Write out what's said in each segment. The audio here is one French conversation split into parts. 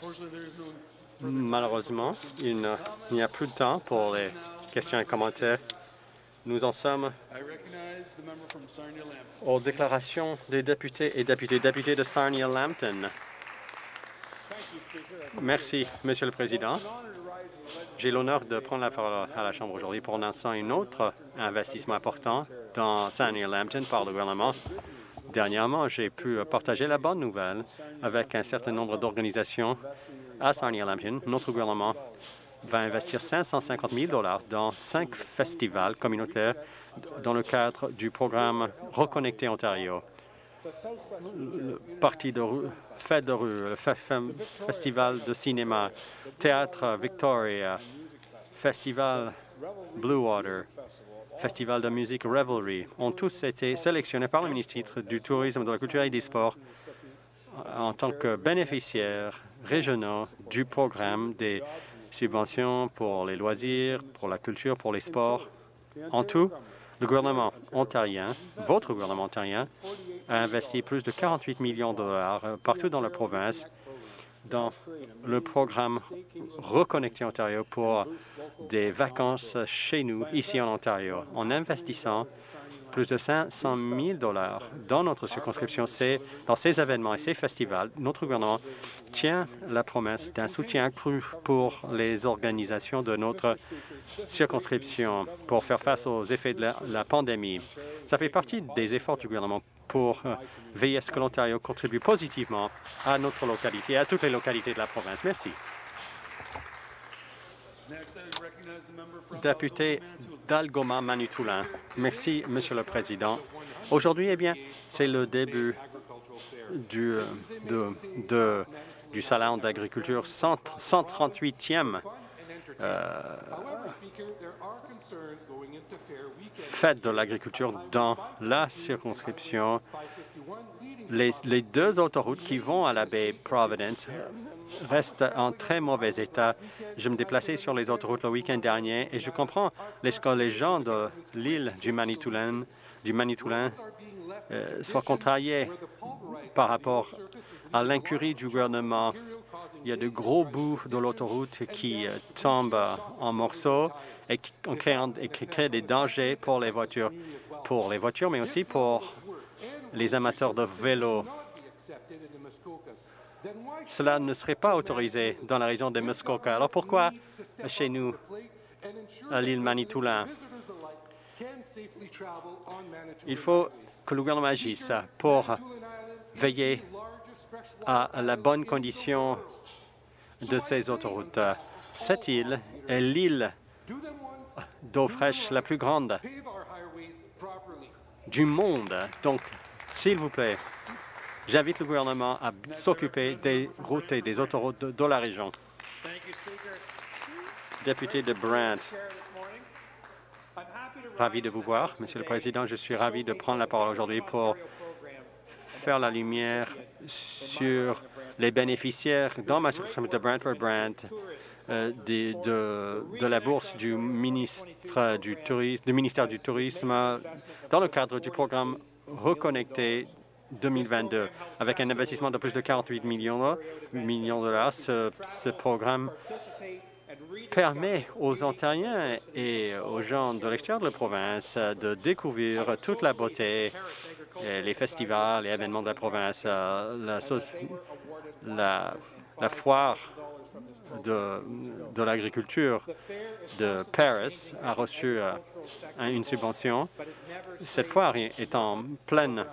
Malheureusement, il n'y a plus de temps pour les questions et commentaires. Nous en sommes aux déclarations des députés et députés. Député de Sarnia-Lambton. Merci, Monsieur le Président. J'ai l'honneur de prendre la parole à la Chambre aujourd'hui pour annoncer un autre investissement important dans Sarnia-Lambton par le gouvernement. Dernièrement, j'ai pu partager la bonne nouvelle avec un certain nombre d'organisations à Sarnia-Lambton. Notre gouvernement va investir 550 000 $ dans 5 festivals communautaires dans le cadre du programme Reconnecter Ontario. Le parti de rue, fête de rue, le festival de cinéma, théâtre Victoria, festival Blue Water, festival de musique Revelry ont tous été sélectionnés par le ministre du Tourisme, de la Culture et des Sports en tant que bénéficiaires régionaux du programme des subventions pour les loisirs, pour la culture, pour les sports. En tout, le gouvernement ontarien, votre gouvernement ontarien, a investi plus de 48 millions de $ partout dans la province dans le programme Reconnecter Ontario pour des vacances chez nous, ici en Ontario. En investissant plus de 500 000 $ dans notre circonscription, dans ces événements et ces festivals, notre gouvernement tient la promesse d'un soutien accru pour les organisations de notre circonscription pour faire face aux effets de la pandémie. Ça fait partie des efforts du gouvernement pour veiller à ce que l'Ontario contribue positivement à notre localité et à toutes les localités de la province. Merci. Député d'Algoma-Manitoulin. Merci, Monsieur le Président. Aujourd'hui, c'est le début du Salon d'agriculture 138e fête de l'agriculture dans la circonscription. Les 2 autoroutes qui vont à la baie Providence restent en très mauvais état. Je me déplaçais sur les autoroutes le week-end dernier et je comprends que les gens de l'île du Manitoulin soient contrariés par rapport à l'incurie du gouvernement. Il y a de gros bouts de l'autoroute qui tombent en morceaux et qui créent des dangers pour les voitures, mais aussi pour les amateurs de vélo. Cela ne serait pas autorisé dans la région de Muskoka. Alors pourquoi chez nous, à l'île Manitoulin? Il faut que le gouvernement agisse pour veiller à la bonne condition de ces autoroutes. Cette île est l'île d'eau fraîche la plus grande du monde. Donc, s'il vous plaît, j'invite le gouvernement à s'occuper des routes et des autoroutes de la région. Député de Brant. Ravi de vous voir, Monsieur le Président. Je suis ravi de prendre la parole aujourd'hui pour faire la lumière sur les bénéficiaires dans ma circonscription de Brantford-Brant de la bourse du ministère du Tourisme dans le cadre du programme Reconnecter 2022. Avec un investissement de plus de 48 millions de dollars, ce programme permet aux Ontariens et aux gens de l'extérieur de la province de découvrir toute la beauté, les festivals, les événements de la province. La foire de l'agriculture de Paris a reçu une subvention. Cette foire est en pleine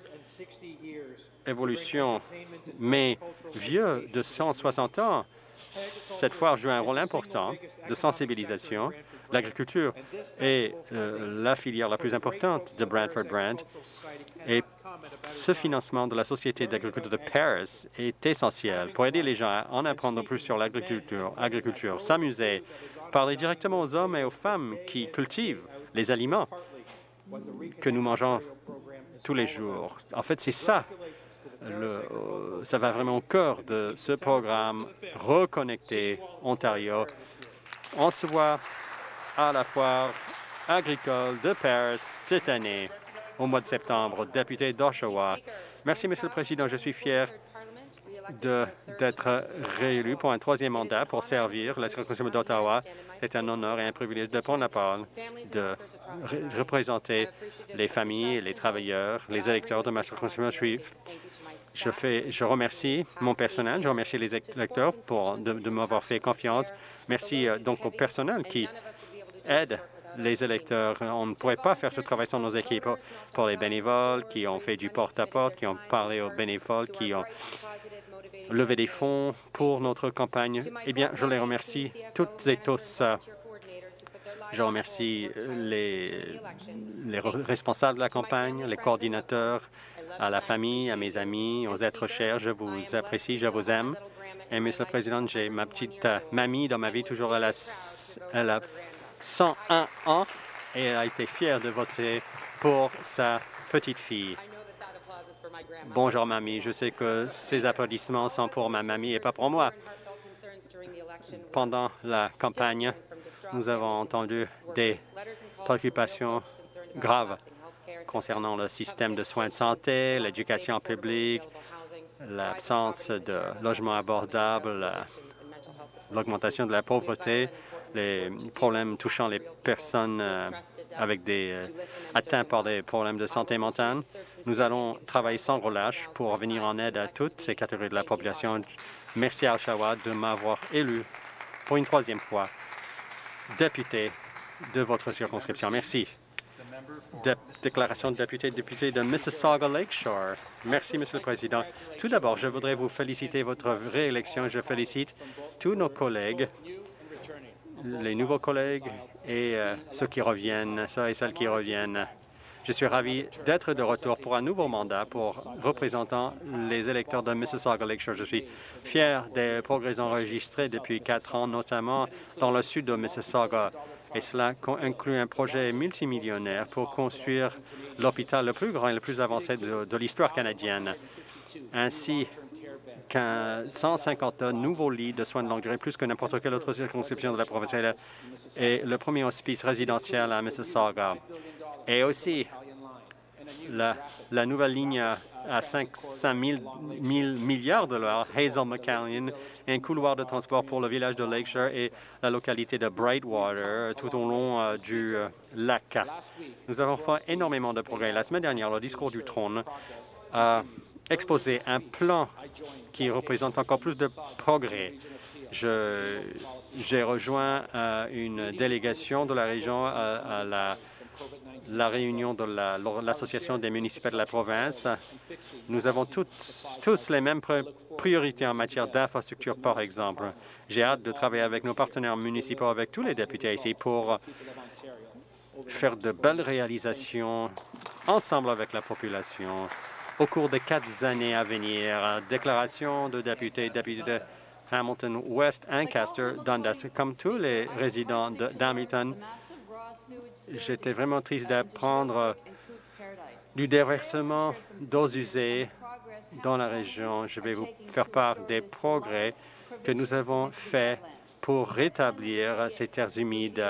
évolution, mais vieux de 160 ans, cette foire joue un rôle important de sensibilisation. L'agriculture est la filière la plus importante de Brantford-Brant et ce financement de la Société d'agriculture de Paris est essentiel pour aider les gens à en apprendre plus sur l'agriculture, s'amuser, parler directement aux hommes et aux femmes qui cultivent les aliments que nous mangeons tous les jours. En fait, c'est ça. Ça va vraiment au cœur de ce programme Reconnecter Ontario. On se voit à la foire agricole de Paris cette année, au mois de septembre. Député d'Oshawa. Merci, Monsieur le Président. Je suis fier d'être réélu pour un troisième mandat pour servir la circonscription d'Ottawa. C'est un honneur et un privilège de prendre la parole, de représenter les familles, les travailleurs, les électeurs de ma circonscription. Je remercie mon personnel, je remercie les électeurs de m'avoir fait confiance. Merci donc au personnel qui aide les électeurs. On ne pourrait pas faire ce travail sans nos équipes. Pour les bénévoles qui ont fait du porte-à-porte, qui ont parlé aux bénévoles, qui ont levé des fonds pour notre campagne, eh bien, je les remercie toutes et tous. Je remercie les responsables de la campagne, les coordinateurs, à la famille, à mes amis, aux êtres chers. Je vous apprécie, je vous aime. Et, Monsieur le Président, j'ai ma petite mamie dans ma vie, toujours elle a 101 ans et elle a été fière de voter pour sa petite fille. Bonjour, mamie. Je sais que ces applaudissements sont pour ma mamie et pas pour moi. Pendant la campagne, nous avons entendu des préoccupations graves concernant le système de soins de santé, l'éducation publique, l'absence de logements abordables, l'augmentation de la pauvreté, les problèmes touchant les personnes avec des atteintes par des problèmes de santé mentale. Nous allons travailler sans relâche pour venir en aide à toutes ces catégories de la population. Merci à Oshawa de m'avoir élu pour une troisième fois député de votre circonscription. Merci. Déclaration de député de Mississauga Lakeshore. Merci, Monsieur le Président. Tout d'abord, je voudrais vous féliciter votre réélection. Je félicite tous nos collègues, les nouveaux collègues et ceux qui reviennent, ceux et celles qui reviennent. Je suis ravi d'être de retour pour un nouveau mandat pour représentant les électeurs de Mississauga Lakeshore. Je suis fier des progrès enregistrés depuis 4 ans, notamment dans le sud de Mississauga. Et cela inclut un projet multimillionnaire pour construire l'hôpital le plus grand et le plus avancé de l'histoire canadienne, ainsi qu'un 150 nouveaux lits de soins de longue durée, plus que n'importe quelle autre circonscription de la province, et le premier hospice résidentiel à Mississauga. Et aussi la nouvelle ligne à 500 000 milliards de dollars, Hazel McCallion, un couloir de transport pour le village de Lakeshore et la localité de Brightwater tout au long du lac. Nous avons fait énormément de progrès. La semaine dernière, le discours du trône a exposé un plan qui représente encore plus de progrès. J'ai rejoint une délégation de la région à la réunion de l'Association des municipalités de la province. Nous avons tous les mêmes priorités en matière d'infrastructure, par exemple. J'ai hâte de travailler avec nos partenaires municipaux, avec tous les députés ici, pour faire de belles réalisations ensemble avec la population au cours des 4 années à venir. Déclaration de député de Hamilton West, Ancaster, Dundas. Comme tous les résidents d'Hamilton, j'étais vraiment triste d'apprendre du déversement d'eaux usées dans la région. Je vais vous faire part des progrès que nous avons faits pour rétablir ces terres humides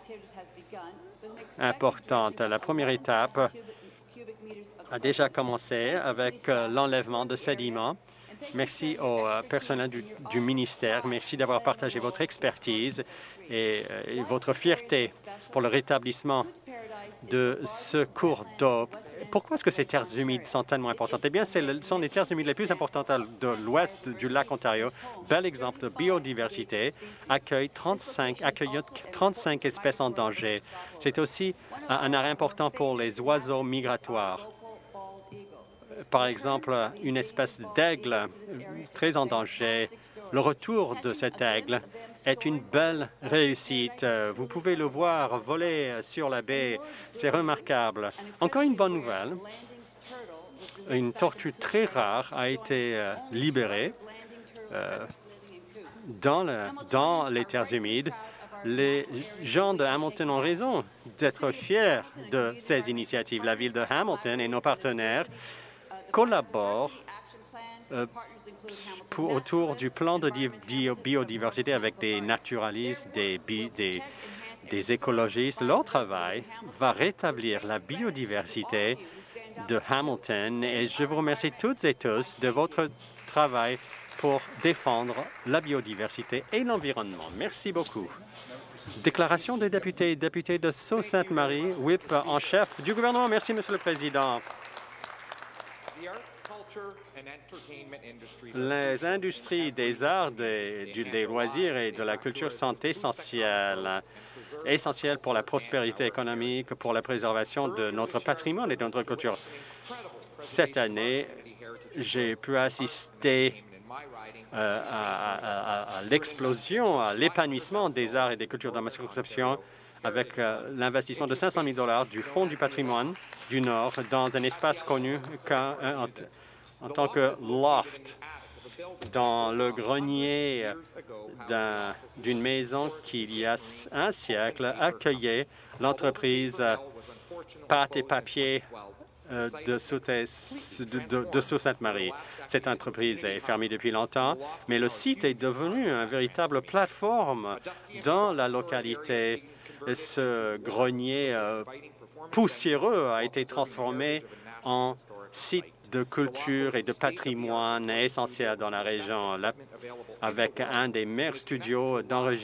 importantes. La première étape a déjà commencé avec l'enlèvement de sédiments. Merci au personnel du ministère. Merci d'avoir partagé votre expertise et votre fierté pour le rétablissement de ce cours d'eau. Pourquoi est-ce que ces terres humides sont tellement importantes? Eh bien, ce sont les terres humides les plus importantes de l'ouest du lac Ontario. Bel exemple de biodiversité, accueillent 35 espèces en danger. C'est aussi un arrêt important pour les oiseaux migratoires. Par exemple, une espèce d'aigle très en danger. Le retour de cet aigle est une belle réussite. Vous pouvez le voir voler sur la baie. C'est remarquable. Encore une bonne nouvelle. Une tortue très rare a été libérée dans les terres humides. Les gens de Hamilton ont raison d'être fiers de ces initiatives. La ville de Hamilton et nos partenaires collaborent autour du plan de biodiversité avec des naturalistes, des écologistes. Leur travail va rétablir la biodiversité de Hamilton et je vous remercie toutes et tous de votre travaillent pour défendre la biodiversité et l'environnement. Merci beaucoup. Déclaration des députés. Député de Sault-Sainte-Marie, whip en chef du gouvernement. Merci, Monsieur le Président. Les industries des arts, des loisirs et de la culture sont essentielles pour la prospérité économique, pour la préservation de notre patrimoine et de notre culture. Cette année, j'ai pu assister à l'explosion, à l'épanouissement des arts et des cultures dans ma circonscription avec l'investissement de 500 000 $ du Fonds du patrimoine du Nord dans un espace connu en tant que loft, dans le grenier d'une maison qui, il y a un siècle, accueillait l'entreprise Pâtes et Papier de Sault-Sainte-Marie. Cette entreprise est fermée depuis longtemps, mais le site est devenu une véritable plateforme dans la localité. Ce grenier poussiéreux a été transformé en site de culture et de patrimoine essentiel dans la région, avec un des meilleurs studios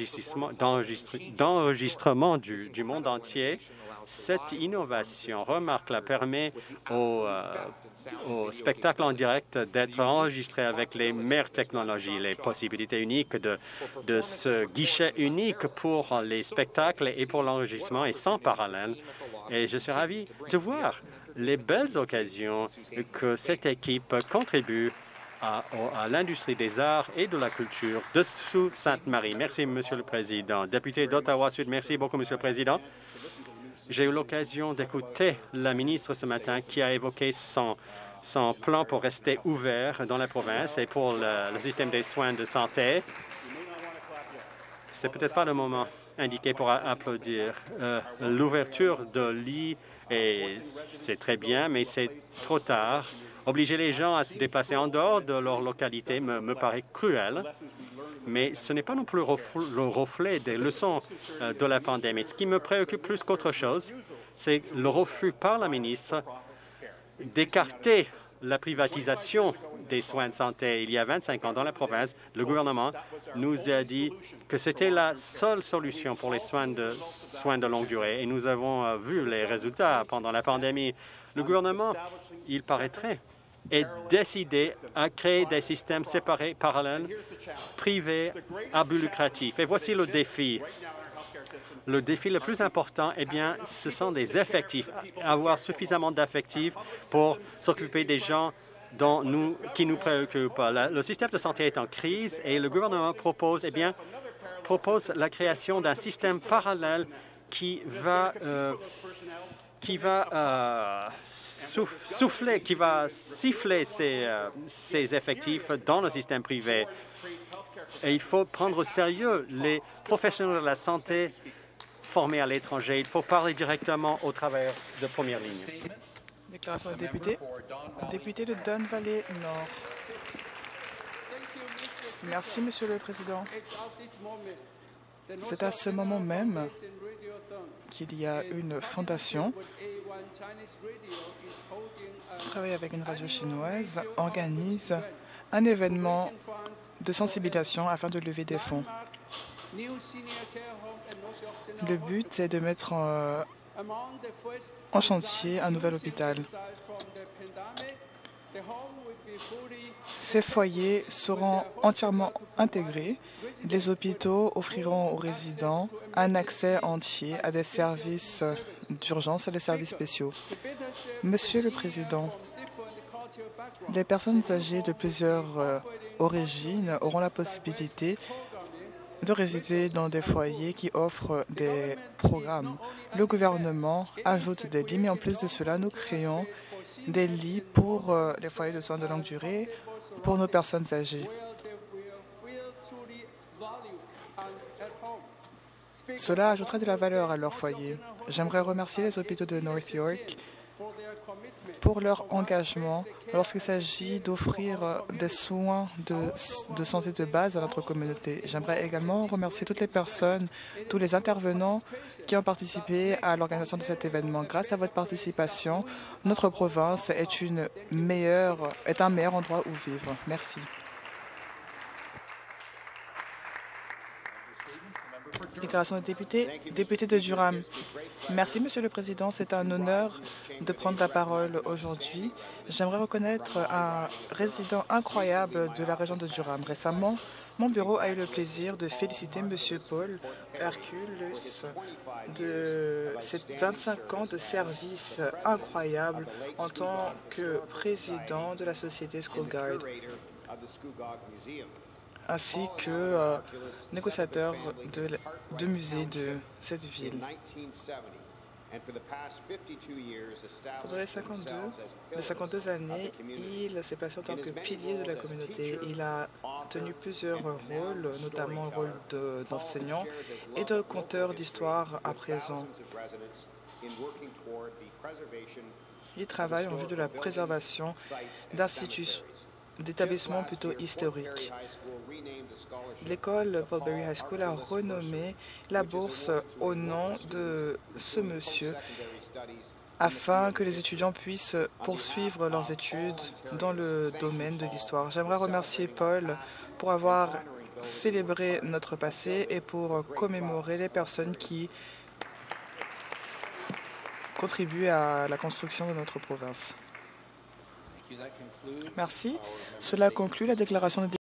d'enregistrement du monde entier. Cette innovation remarquable permet au spectacle en direct d'être enregistré avec les meilleures technologies, les possibilités uniques de ce guichet unique pour les spectacles et pour l'enregistrement est sans parallèle. Et je suis ravi de voir les belles occasions que cette équipe contribue à l'industrie des arts et de la culture de Sault-Sainte-Marie. Merci, Monsieur le Président. Député d'Ottawa-Sud, merci beaucoup, Monsieur le Président. J'ai eu l'occasion d'écouter la ministre ce matin qui a évoqué son plan pour rester ouvert dans la province et pour le système des soins de santé. C'est peut-être pas le moment indiqué pour applaudir. L'ouverture de lits, c'est très bien, mais c'est trop tard. Obliger les gens à se déplacer en dehors de leur localité me paraît cruel, mais ce n'est pas non plus le reflet des leçons de la pandémie. Ce qui me préoccupe plus qu'autre chose, c'est le refus par la ministre d'écarter la privatisation des soins de santé. Il y a 25 ans, dans la province, le gouvernement nous a dit que c'était la seule solution pour les soins de longue durée. Et nous avons vu les résultats pendant la pandémie. Le gouvernement, il paraîtrait, est décidé à créer des systèmes séparés, parallèles, privés, à but lucratif. Et voici le défi. Le défi le plus important, eh bien, ce sont des effectifs, avoir suffisamment d'effectifs pour s'occuper des gens qui nous préoccupent. Le système de santé est en crise et le gouvernement propose la création d'un système parallèle qui va siffler ses effectifs dans le système privé. Et il faut prendre au sérieux les professionnels de la santé formés à l'étranger. Il faut parler directement aux travailleurs de première ligne. Déclaration des députés. Député de Don Valley Nord. Merci, Monsieur le Président. C'est à ce moment même qu'il y a une fondation qui travaille avec une radio chinoise, organise un événement de sensibilisation afin de lever des fonds. Le but est de mettre en chantier un nouvel hôpital. Ces foyers seront entièrement intégrés. Les hôpitaux offriront aux résidents un accès entier à des services d'urgence, à des services spéciaux. Monsieur le Président, les personnes âgées de plusieurs origines auront la possibilité de résider dans des foyers qui offrent des programmes. Le gouvernement ajoute des lits, mais en plus de cela, nous créons des lits pour les foyers de soins de longue durée pour nos personnes âgées. Cela ajoutera de la valeur à leur foyer. J'aimerais remercier les hôpitaux de North York pour leur engagement lorsqu'il s'agit d'offrir des soins de santé de base à notre communauté. J'aimerais également remercier toutes les personnes, tous les intervenants qui ont participé à l'organisation de cet événement. Grâce à votre participation, notre province est un meilleur endroit où vivre. Merci. Déclaration des députés. Député de Durham. Merci, Monsieur le Président. C'est un honneur de prendre la parole aujourd'hui. J'aimerais reconnaître un résident incroyable de la région de Durham. Récemment, mon bureau a eu le plaisir de féliciter Monsieur Paul Herculus de ses 25 ans de service incroyable en tant que président de la société School Guide, ainsi que négociateur de musée de cette ville. Pendant les 52 années, il s'est placé en tant que pilier de la communauté. Il a tenu plusieurs rôles, notamment le rôle d'enseignant et de conteur d'histoire à présent. Il travaille en vue de la préservation d'établissements plutôt historiques. L'école Paul Berry High School a renommé la bourse au nom de ce monsieur afin que les étudiants puissent poursuivre leurs études dans le domaine de l'histoire. J'aimerais remercier Paul pour avoir célébré notre passé et pour commémorer les personnes qui contribuent à la construction de notre province. Merci. Cela conclut la déclaration de